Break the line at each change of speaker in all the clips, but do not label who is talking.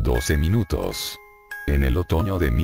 12 minutos. En el otoño de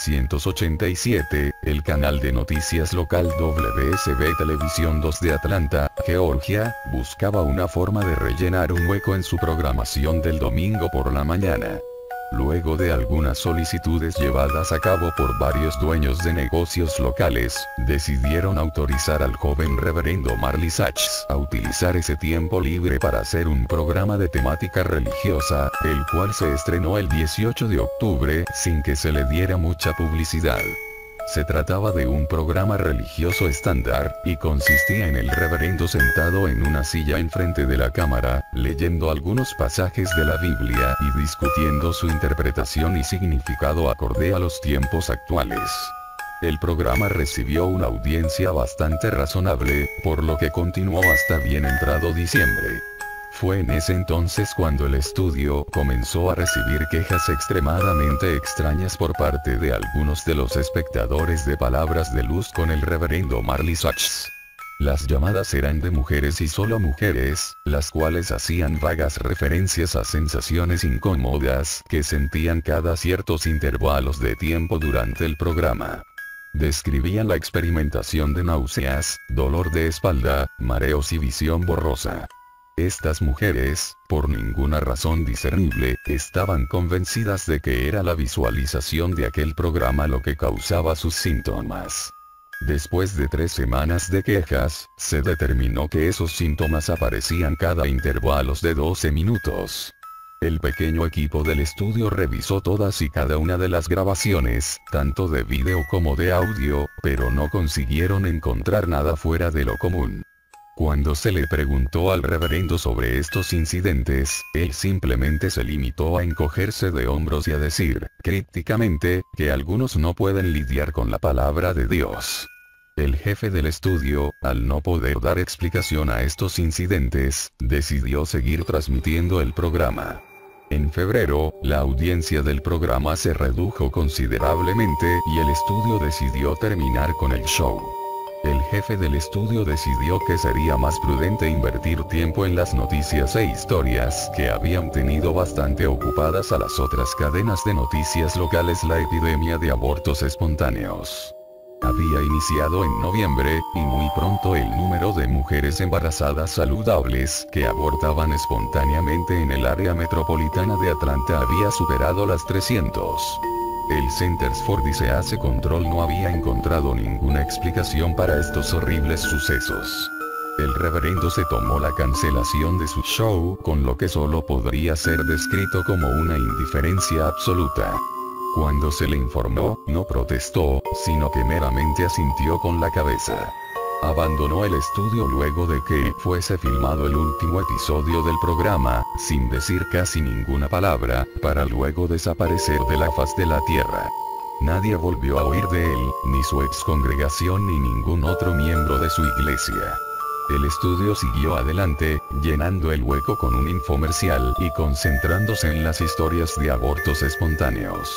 1987, el canal de noticias local WSB Televisión 2 de Atlanta, Georgia, buscaba una forma de rellenar un hueco en su programación del domingo por la mañana. Luego de algunas solicitudes llevadas a cabo por varios dueños de negocios locales, decidieron autorizar al joven reverendo Marley Sachs a utilizar ese tiempo libre para hacer un programa de temática religiosa, el cual se estrenó el 18 de octubre sin que se le diera mucha publicidad. Se trataba de un programa religioso estándar, y consistía en el reverendo sentado en una silla enfrente de la cámara, leyendo algunos pasajes de la Biblia y discutiendo su interpretación y significado acorde a los tiempos actuales. El programa recibió una audiencia bastante razonable, por lo que continuó hasta bien entrado diciembre. Fue en ese entonces cuando el estudio comenzó a recibir quejas extremadamente extrañas por parte de algunos de los espectadores de Palabras de Luz con el reverendo Marley Sachs. Las llamadas eran de mujeres y solo mujeres, las cuales hacían vagas referencias a sensaciones incómodas que sentían cada ciertos intervalos de tiempo durante el programa. Describían la experimentación de náuseas, dolor de espalda, mareos y visión borrosa. Estas mujeres, por ninguna razón discernible, estaban convencidas de que era la visualización de aquel programa lo que causaba sus síntomas. Después de 3 semanas de quejas, se determinó que esos síntomas aparecían cada intervalos de 12 minutos. El pequeño equipo del estudio revisó todas y cada una de las grabaciones, tanto de vídeo como de audio, pero no consiguieron encontrar nada fuera de lo común. Cuando se le preguntó al reverendo sobre estos incidentes, él simplemente se limitó a encogerse de hombros y a decir, crípticamente, que algunos no pueden lidiar con la palabra de Dios. El jefe del estudio, al no poder dar explicación a estos incidentes, decidió seguir transmitiendo el programa. En febrero, la audiencia del programa se redujo considerablemente y el estudio decidió terminar con el show. El jefe del estudio decidió que sería más prudente invertir tiempo en las noticias e historias que habían tenido bastante ocupadas a las otras cadenas de noticias locales. La epidemia de abortos espontáneos había iniciado en noviembre, y muy pronto el número de mujeres embarazadas saludables que abortaban espontáneamente en el área metropolitana de Atlanta había superado las 300. El Centers for Disease Control no había encontrado ninguna explicación para estos horribles sucesos. El reverendo se tomó la cancelación de su show con lo que solo podría ser descrito como una indiferencia absoluta. Cuando se le informó, no protestó, sino que meramente asintió con la cabeza. Abandonó el estudio luego de que fuese filmado el último episodio del programa, sin decir casi ninguna palabra, para luego desaparecer de la faz de la tierra. Nadie volvió a oír de él, ni su ex congregación ni ningún otro miembro de su iglesia. El estudio siguió adelante, llenando el hueco con un infomercial y concentrándose en las historias de abortos espontáneos.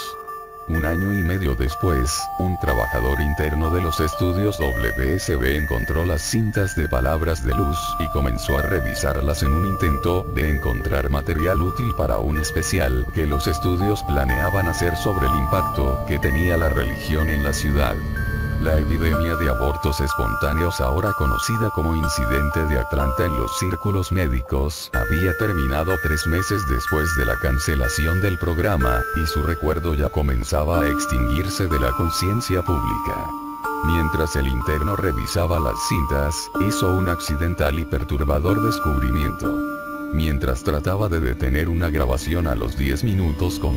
1 año y medio después, un trabajador interno de los estudios WSB encontró las cintas de Palabras de Luz y comenzó a revisarlas en un intento de encontrar material útil para un especial que los estudios planeaban hacer sobre el impacto que tenía la religión en la ciudad. La epidemia de abortos espontáneos, ahora conocida como Incidente de Atlanta en los círculos médicos, había terminado 3 meses después de la cancelación del programa, y su recuerdo ya comenzaba a extinguirse de la conciencia pública. Mientras el interno revisaba las cintas, hizo un accidental y perturbador descubrimiento. Mientras trataba de detener una grabación a los 10 minutos con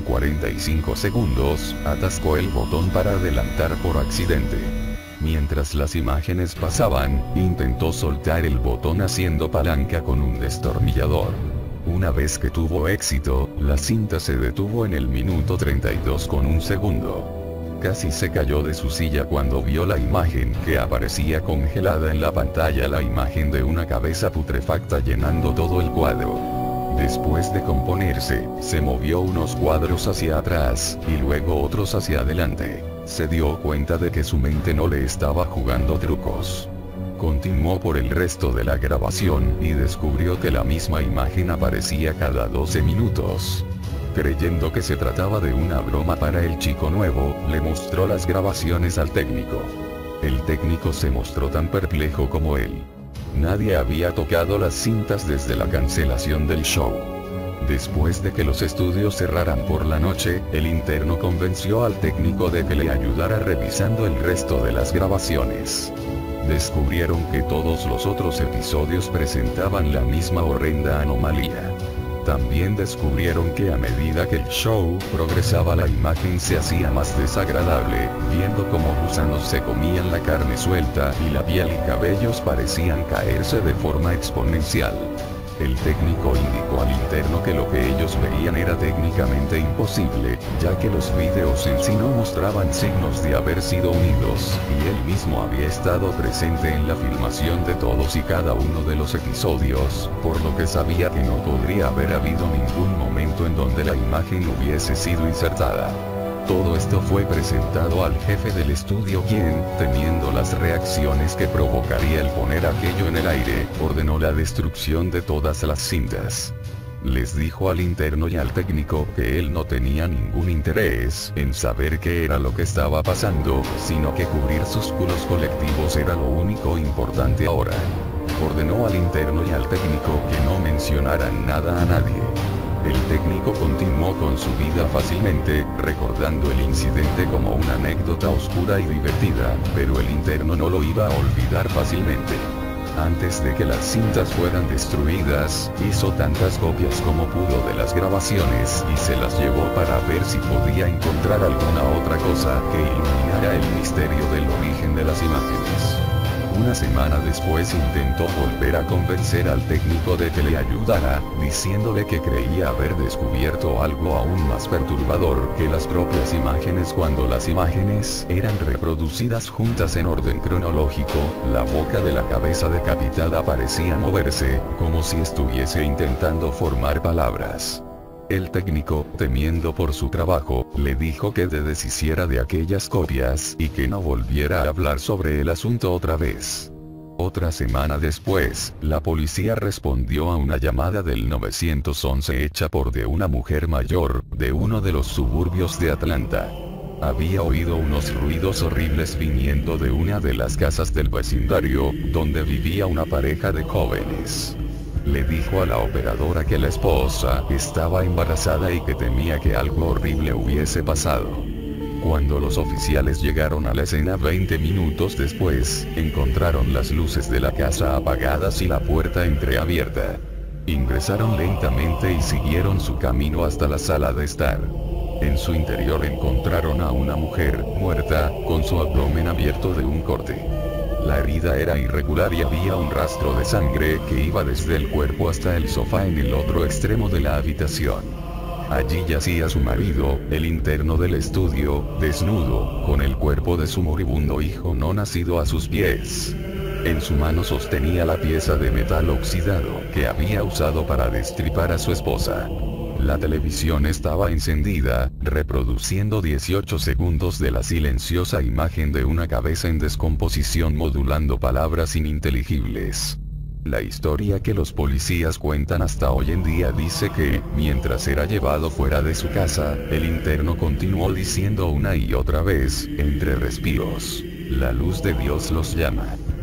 45 segundos, atascó el botón para adelantar por accidente. Mientras las imágenes pasaban, intentó soltar el botón haciendo palanca con un destornillador. Una vez que tuvo éxito, la cinta se detuvo en el minuto 32 con 1 segundo. Casi se cayó de su silla cuando vio la imagen que aparecía congelada en la pantalla, la imagen de una cabeza putrefacta llenando todo el cuadro. Después de componerse, se movió unos cuadros hacia atrás, y luego otros hacia adelante. Se dio cuenta de que su mente no le estaba jugando trucos. Continuó por el resto de la grabación y descubrió que la misma imagen aparecía cada 12 minutos. Creyendo que se trataba de una broma para el chico nuevo, le mostró las grabaciones al técnico. El técnico se mostró tan perplejo como él. Nadie había tocado las cintas desde la cancelación del show. Después de que los estudios cerraran por la noche, el interno convenció al técnico de que le ayudara revisando el resto de las grabaciones. Descubrieron que todos los otros episodios presentaban la misma horrenda anomalía. También descubrieron que a medida que el show progresaba la imagen se hacía más desagradable, viendo cómo gusanos se comían la carne suelta y la piel y cabellos parecían caerse de forma exponencial. El técnico indicó al interno que lo que ellos veían era técnicamente imposible, ya que los vídeos en sí no mostraban signos de haber sido unidos, y él mismo había estado presente en la filmación de todos y cada uno de los episodios, por lo que sabía que no podría haber habido ningún momento en donde la imagen hubiese sido insertada. Todo esto fue presentado al jefe del estudio quien, temiendo las reacciones que provocaría el poner aquello en el aire, ordenó la destrucción de todas las cintas. Les dijo al interno y al técnico que él no tenía ningún interés en saber qué era lo que estaba pasando, sino que cubrir sus culos colectivos era lo único importante ahora. Ordenó al interno y al técnico que no mencionaran nada a nadie. El técnico continuó con su vida fácilmente, recordando el incidente como una anécdota oscura y divertida, pero el interno no lo iba a olvidar fácilmente. Antes de que las cintas fueran destruidas, hizo tantas copias como pudo de las grabaciones y se las llevó para ver si podía encontrar alguna otra cosa que iluminara el misterio del origen de las imágenes. Una semana después intentó volver a convencer al técnico de que le ayudara, diciéndole que creía haber descubierto algo aún más perturbador que las propias imágenes. Cuando las imágenes eran reproducidas juntas en orden cronológico, la boca de la cabeza decapitada parecía moverse, como si estuviese intentando formar palabras. El técnico, temiendo por su trabajo, le dijo que deshiciera de aquellas copias y que no volviera a hablar sobre el asunto otra vez. Otra semana después, la policía respondió a una llamada del 911 hecha por una mujer mayor, de uno de los suburbios de Atlanta. Había oído unos ruidos horribles viniendo de una de las casas del vecindario, donde vivía una pareja de jóvenes. Le dijo a la operadora que la esposa estaba embarazada y que temía que algo horrible hubiese pasado. Cuando los oficiales llegaron a la escena 20 minutos después, encontraron las luces de la casa apagadas y la puerta entreabierta. Ingresaron lentamente y siguieron su camino hasta la sala de estar. En su interior encontraron a una mujer, muerta, con su abdomen abierto de un corte. La herida era irregular y había un rastro de sangre que iba desde el cuerpo hasta el sofá en el otro extremo de la habitación. Allí yacía su marido, el interno del estudio, desnudo, con el cuerpo de su moribundo hijo no nacido a sus pies. En su mano sostenía la pieza de metal oxidado que había usado para destripar a su esposa. La televisión estaba encendida, reproduciendo 18 segundos de la silenciosa imagen de una cabeza en descomposición modulando palabras ininteligibles. La historia que los policías cuentan hasta hoy en día dice que, mientras era llevado fuera de su casa, el interno continuó diciendo una y otra vez, entre respiros: "La luz de Dios los llama".